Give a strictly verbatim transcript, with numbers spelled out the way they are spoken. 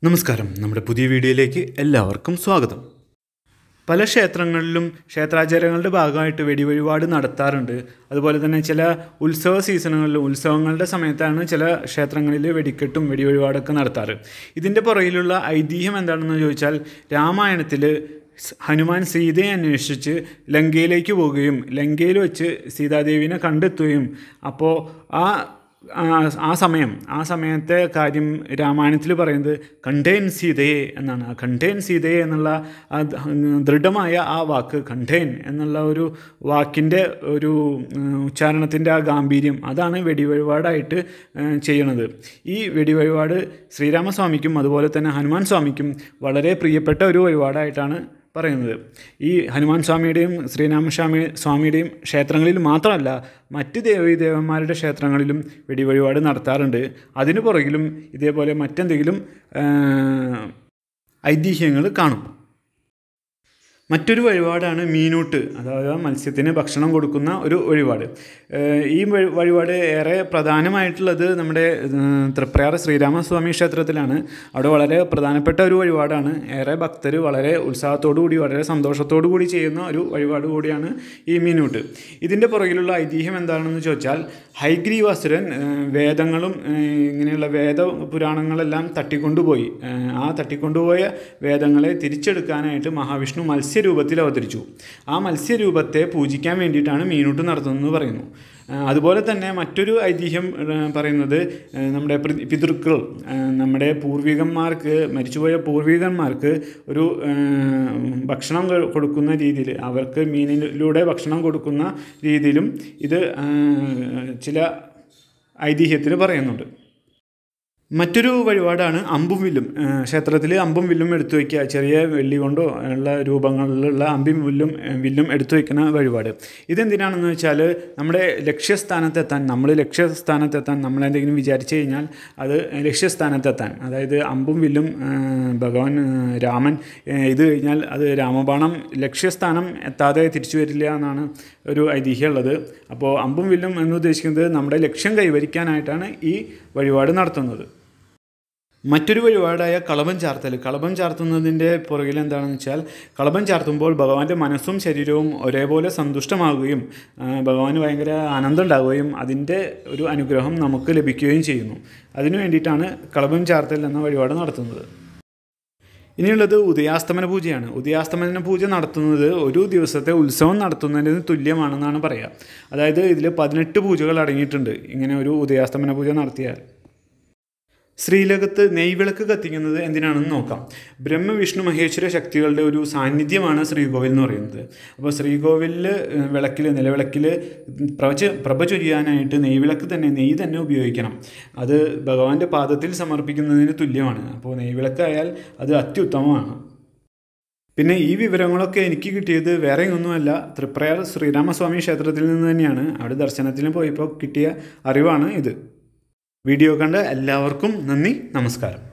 നമസ്കാരം, നമ്മുടെ പുതിയ വീഡിയോയിലേക്ക് എല്ലാവർക്കും സ്വാഗതം. പല ക്ഷേത്രങ്ങളിലും ക്ഷേത്രാചാരങ്ങളുടെ ഭാഗമായിട്ട് വെടിവഴിപാട് നടത്താറുണ്ട്. അതുപോലെ തന്നെ ചില ഉത്സവ സീസണുകളിലും ഉത്സവങ്ങളുടെ സമയത്താണ് ചില ക്ഷേത്രങ്ങളിൽ വെടിക്കെട്ടും വെടിവഴിപാടൊക്കെ നടത്താറ്. ഇതിൻ്റെ പുറകിലുള്ള ഐതിഹ്യം എന്താണെന്ന് ചോദിച്ചാൽ, രാമായണത്തിൽ ഹനുമാൻ സീതയെ അന്വേഷിച്ച് ലങ്കയിലേക്ക് പോവുകയും ലങ്കയിൽ വെച്ച് സീതാദേവിനെ കണ്ടെത്തുകയും അപ്പോൾ ആ ആ സമയം ആ സമയത്തെ കാര്യം രാമായണത്തിൽ പറയുന്നത് കണ്ടേൻ സീതയെ എന്നാണ്. ആ കണ്ടേൻ സീതയെ എന്നുള്ള ദൃഢമായ ആ വാക്ക്, കണ്ടേൻ എന്നുള്ള ഒരു വാക്കിൻ്റെ ഒരു ഉച്ചാരണത്തിൻ്റെ ആ ഗാംഭീര്യം, അതാണ് വെടിവഴിപാടായിട്ട് ചെയ്യണത്. ഈ വെടിവഴിപാട് ശ്രീരാമസ്വാമിക്കും അതുപോലെ തന്നെ ഹനുമാൻ സ്വാമിക്കും വളരെ പ്രിയപ്പെട്ട ഒരു വഴിപാടായിട്ടാണ് പറയുന്നത്. ഈ ഹനുമാൻ സ്വാമിയുടെയും ശ്രീരാമസ്വാമി സ്വാമിയുടെയും ക്ഷേത്രങ്ങളിൽ മാത്രമല്ല, മറ്റ് ദേവീദേവന്മാരുടെ ക്ഷേത്രങ്ങളിലും വെടിവഴിപാട് നടത്താറുണ്ട്. അതിനു പുറകിലും ഇതേപോലെ മറ്റെന്തെങ്കിലും ഐതിഹ്യങ്ങൾ കാണും. മറ്റൊരു വഴിപാടാണ് മീനൂട്ട്, അതായത് മത്സ്യത്തിന് ഭക്ഷണം കൊടുക്കുന്ന ഒരു വഴിപാട്. ഈ വഴിപാട് ഏറെ പ്രധാനമായിട്ടുള്ളത് നമ്മുടെ തൃപ്രയാർ ശ്രീരാമസ്വാമി ക്ഷേത്രത്തിലാണ്. അവിടെ വളരെ പ്രധാനപ്പെട്ട ഒരു വഴിപാടാണ്. ഏറെ ഭക്തർ വളരെ ഉത്സാഹത്തോടു കൂടി വളരെ സന്തോഷത്തോടു കൂടി ചെയ്യുന്ന ഒരു വഴിപാട് കൂടിയാണ് ഈ മീനൂട്ട്. ഇതിൻ്റെ പുറകിലുള്ള ഐതിഹ്യം എന്താണെന്ന് ചോദിച്ചാൽ, ഹയഗ്രീവാസുരൻ വേദങ്ങളും ഇങ്ങനെയുള്ള വേദ പുരാണങ്ങളെല്ലാം തട്ടിക്കൊണ്ടുപോയി. ആ തട്ടിക്കൊണ്ടുപോയ വേദങ്ങളെ തിരിച്ചെടുക്കാനായിട്ട് മഹാവിഷ്ണു മത്സ്യ രൂപത്തിൽ അവതരിച്ചു. ആ മത്സ്യരൂപത്തെ പൂജിക്കാൻ വേണ്ടിയിട്ടാണ് മീനൂട്ട് നടത്തുന്നതെന്ന് പറയുന്നു. അതുപോലെ തന്നെ മറ്റൊരു ഐതിഹ്യം പറയുന്നത്, നമ്മുടെ പിതൃക്കൾ, നമ്മുടെ പൂർവികന്മാർക്ക്, മരിച്ചുപോയ പൂർവികന്മാർക്ക് ഒരു ഭക്ഷണം കൊടുക്കുന്ന രീതിയിൽ, അവർക്ക് മീനിലൂടെ ഭക്ഷണം കൊടുക്കുന്ന രീതിയിലും ഇത് ചില ഐതിഹ്യത്തിൽ പറയുന്നുണ്ട്. മറ്റൊരു വഴിപാടാണ് അമ്പും വില്ലും. ക്ഷേത്രത്തിൽ അമ്പും വില്ലും എടുത്തു വയ്ക്കുക. ചെറിയ വെള്ളി കൊണ്ടോ ഉള്ള രൂപങ്ങളിലുള്ള അമ്പും വില്ലും വില്ലും എടുത്തു വയ്ക്കുന്ന വഴിപാട്. ഇതെന്തിനാണെന്ന് വെച്ചാൽ, നമ്മുടെ ലക്ഷ്യസ്ഥാനത്തെത്താൻ നമ്മൾ ലക്ഷ്യസ്ഥാനത്തെത്താൻ നമ്മൾ എന്തെങ്കിലും വിചാരിച്ചു കഴിഞ്ഞാൽ അത് ലക്ഷ്യസ്ഥാനത്തെത്താൻ, അതായത് അമ്പും വില്ലും ഭഗവാൻ രാമൻ ഇത് കഴിഞ്ഞാൽ അത് രാമബാണം ലക്ഷ്യസ്ഥാനം എത്താതെ തിരിച്ചു വരില്ല എന്നാണ് ഒരു ഐതിഹ്യം ഉള്ളത്. അപ്പോൾ അമ്പും വില്ലും എന്ന് ഉദ്ദേശിക്കുന്നത് നമ്മുടെ ലക്ഷ്യം കൈവരിക്കാനായിട്ടാണ് ഈ വഴിപാട് നടത്തുന്നത്. മറ്റൊരു വഴിപാടായ കളഭം ചാർത്തൽ. കളഭം ചാർത്തുന്നതിൻ്റെ പുറകിൽ എന്താണെന്ന് വെച്ചാൽ, കളഭം ചാർത്തുമ്പോൾ ഭഗവാന്റെ മനസ്സും ശരീരവും ഒരേപോലെ സന്തുഷ്ടമാകുകയും ഭഗവാന് ഭയങ്കര ആനന്ദം ഉണ്ടാവുകയും അതിൻ്റെ ഒരു അനുഗ്രഹം നമുക്ക് ലഭിക്കുകയും ചെയ്യുന്നു. അതിനു വേണ്ടിയിട്ടാണ് കളഭം ചാർത്തൽ എന്ന വഴിപാട് നടത്തുന്നത്. ഇനിയുള്ളത് ഉദയാസ്തമന പൂജയാണ്. ഉദയാസ്തമന പൂജ നടത്തുന്നത് ഒരു ദിവസത്തെ ഉത്സവം നടത്തുന്നതിന് തുല്യമാണെന്നാണ് പറയുക. അതായത് ഇതിൽ പതിനെട്ട് പൂജകൾ അടങ്ങിയിട്ടുണ്ട് ഇങ്ങനെ ഒരു ഉദയാസ്തമന പൂജ നടത്തിയാൽ. ശ്രീലകത്ത് നെയ്വിളക്ക് കത്തിക്കുന്നത് എന്തിനാണെന്ന് നോക്കാം. ബ്രഹ്മ വിഷ്ണു മഹേശ്വര ശക്തികളുടെ ഒരു സാന്നിധ്യമാണ് ശ്രീകോവിൽ എന്ന് പറയുന്നത്. അപ്പോൾ ശ്രീകോവിലിൽ വിളക്കിൽ നിലവിളക്കിൽ പ്രഭ പ്രഭ ചൊരിയാനായിട്ട് നെയ്വിളക്ക് തന്നെ നെയ്യ് തന്നെ ഉപയോഗിക്കണം. അത് ഭഗവാന്റെ പാദത്തിൽ സമർപ്പിക്കുന്നതിന് തുല്യമാണ്. അപ്പോൾ നെയ്വിളക്കായാൽ അത് അത്യുത്തമമാണ്. പിന്നെ ഈ വിവരങ്ങളൊക്കെ എനിക്ക് കിട്ടിയത് വേറെ ഒന്നുമല്ല, തൃപ്രയാർ ശ്രീരാമസ്വാമി ക്ഷേത്രത്തിൽ നിന്ന് തന്നെയാണ്. അവിടെ ദർശനത്തിന് പോയപ്പോൾ കിട്ടിയ അറിവാണ് ഇത്. വീഡിയോ കണ്ട എല്ലാവർക്കും നന്ദി, നമസ്കാരം.